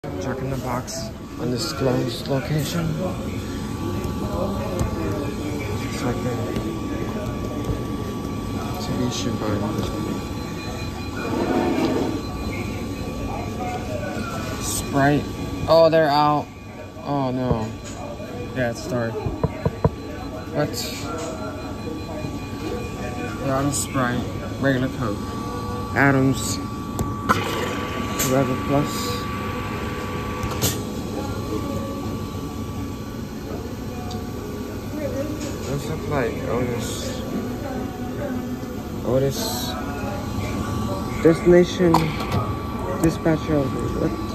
Checking the box. Undisclosed location. It's like a Mitsubishi button. Sprite. Oh, they're out. Oh no. Yeah, it's dark. What? They're out of Sprite. Regular Coke. Adams. Forever Plus. What's up like Otis Destination Dispatcher. What?